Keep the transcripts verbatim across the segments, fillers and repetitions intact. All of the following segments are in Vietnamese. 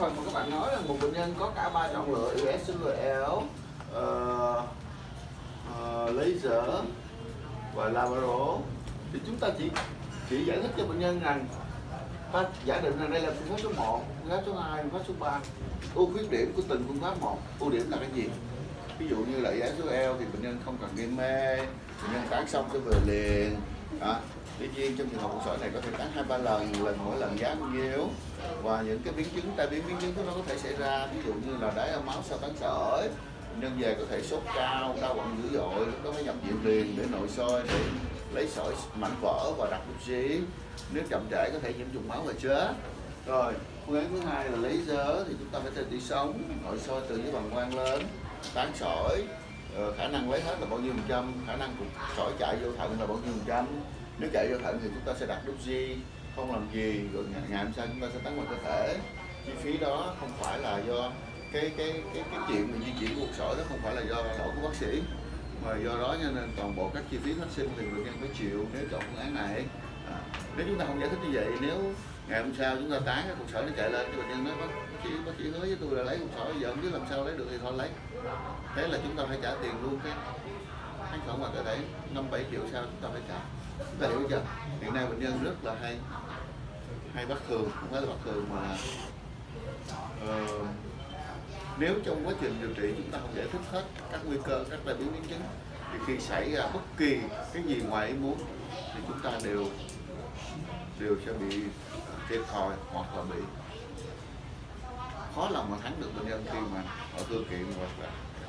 phần mà các bạn nói là một bệnh nhân có cả ba chọn lựa u ét xê lờ, uh, uh, laser và laparo, thì chúng ta chỉ chỉ giải thích cho bệnh nhân rằng ta giả định rằng đây là phương pháp số một, phương pháp số hai, phương pháp số ba. Ưu khuyết điểm của từng phương pháp một. Ưu điểm là cái gì? Ví dụ như là u ét xê lờ thì bệnh nhân không cần gây mê, bệnh nhân tán xong sẽ về liền. Đó. Tuy nhiên trong trường hợp cuộc sỏi này có thể tán hai ba lần, lần mỗi lần giá bao nhiêu, và những cái biến chứng tai biến biến chứng của nó có thể xảy ra, ví dụ như là đái ở máu sau tán sỏi, bệnh nhân về có thể sốt cao, đau bụng dữ dội, lúc đó phải nhập viện liền để nội soi để lấy sỏi mảnh vỡ và đặt bút xí. Nếu chậm trễ có thể nhiễm trùng máu và chết. Rồi phương án thứ hai là laser, thì chúng ta phải đi sống, nội soi từ dưới bàng quang lên, tán sỏi, ờ, khả năng lấy hết là bao nhiêu phần trăm, khả năng cục sỏi chạy vô thận là bao nhiêu phần trăm. Nếu chạy vô thận thì chúng ta sẽ đặt đút di, không làm gì, rồi ngày, ngày hôm sau chúng ta sẽ tán ngoài cơ thể. Chi phí đó không phải là do cái cái cái cái chuyện mình di chuyển cuộc sỏi, đó không phải là do lỗi của bác sĩ, mà do đó cho nên toàn bộ các chi phí phát sinh thì bệnh nhân phải chịu nếu chọn phương án này. À, nếu chúng ta không giải thích như vậy, nếu ngày hôm sau chúng ta tán cái cuộc sỏi nó chạy lên, cái bệnh nhân nói bác sĩ bác sĩ hứa với tôi là lấy cuộc sỏi, giờ không biết làm sao lấy được thì thôi lấy. Thế là chúng ta phải trả tiền luôn cái kháng khuẩn ngoài cơ thể năm bảy triệu sau chúng ta phải trả. Chúng ta hiểu chưa? Hiện nay bệnh nhân rất là hay hay bất thường, không phải là bất thường mà uh, nếu trong quá trình điều trị chúng ta không giải thích hết các nguy cơ, các tai biến biến chứng, thì khi xảy ra bất kỳ cái gì ngoài ý muốn thì chúng ta đều đều sẽ bị thiệt thòi hoặc là bị khó lòng mà thắng được bệnh nhân khi mà họ thư kiện hoặc là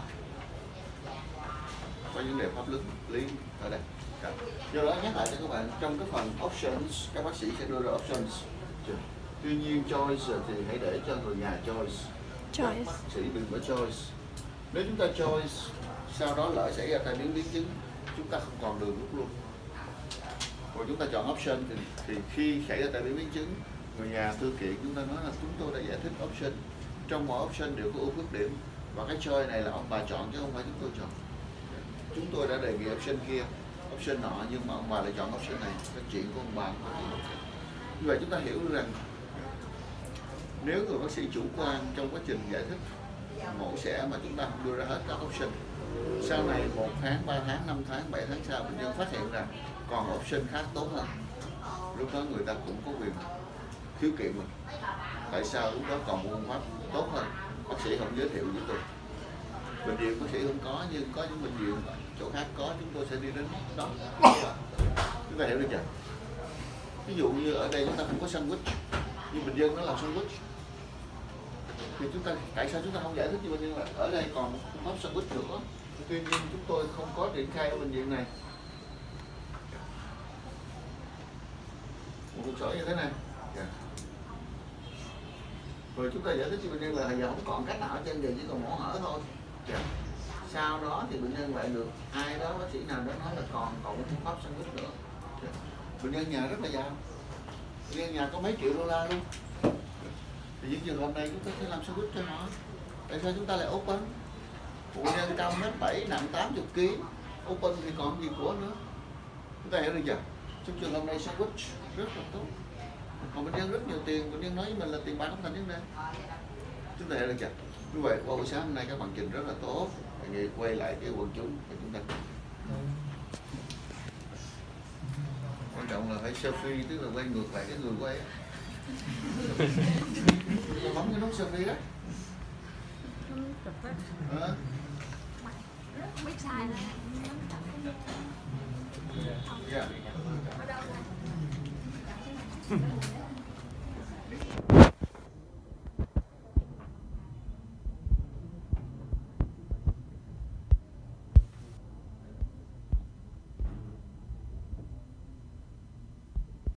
có vấn đề pháp lý lý ở đây. Do đó nhắc lại cho các bạn, trong cái phần options các bác sĩ sẽ đưa ra options. Tuy nhiên choice thì hãy để cho người nhà choice. Choice. Bác sĩ đừng có choice. Nếu chúng ta choice, sau đó lỡ xảy ra tai biến biến chứng, chúng ta không còn đường rút luôn. Còn chúng ta chọn option thì, thì khi xảy ra tai biến biến chứng, người nhà thư kiện chúng ta nói là chúng tôi đã giải thích option. Trong mỗi option đều có ưu khuyết điểm, và cái choice này là ông bà chọn chứ không phải chúng tôi chọn. Chúng tôi đã đề nghị option kia, option nọ, nhưng mà ông bà lại chọn option này. Cái chuyện của ông bà không phải. Như vậy chúng ta hiểu được rằng nếu người bác sĩ chủ quan trong quá trình giải thích mổ xẻ mà chúng ta không đưa ra hết các option, sau này một tháng, ba tháng, năm tháng, bảy tháng sau bệnh nhân phát hiện rằng còn option khác tốt hơn, lúc đó người ta cũng có quyền khiếu kiện mình. Tại sao lúc đó còn một phương pháp tốt hơn, bác sĩ không giới thiệu với tôi. Bệnh viện bác sĩ không có, nhưng có những bệnh viện chỗ khác có, chúng tôi sẽ đi đến đó. Chúng ta hiểu được chưa? Ví dụ như ở đây chúng ta không có sandwich, nhưng bệnh nhân nó làm sandwich, thì chúng ta tại sao chúng ta không giải thích cho bệnh nhân là ở đây còn một phương pháp sandwich nữa? Tuy nhiên chúng tôi không có triển khai ở bệnh viện này. Một cuộc sỏi như thế này. Yeah. Rồi chúng ta giải thích cho bệnh nhân là giờ không còn cách nào ở trên, giờ chỉ còn mổ hở thôi. Yeah. Sau đó thì bệnh nhân lại được ai đó, bác sĩ nào đó nói là còn còn một phương pháp sandwich nữa. Yeah. Bệnh nhân nhà rất là giàu, bệnh nhân nhà có mấy triệu đô la luôn. Thì những trường hợp này chúng ta sẽ làm sandwich cho họ. Tại sao chúng ta lại open? Bệnh nhân cao mét bảy, nặng tám mươi ki lô gam, open thì còn gì của nữa. Chúng ta hiểu được chưa? Trong trường hợp này sandwich rất là tốt. Còn bệnh nhân rất nhiều tiền, bệnh nhân nói với mình là tiền bạc không thành vấn đề. Chúng ta hiểu được chưa? Như vậy qua buổi sáng hôm nay các bạn trình rất là tốt. Đề nghị quay lại cái quần chúng của chúng ta. Quan trọng là phải selfie, tức là quay ngược lại cái người quay. Bấm cái nút selfie đó. À. Biết sai rồi.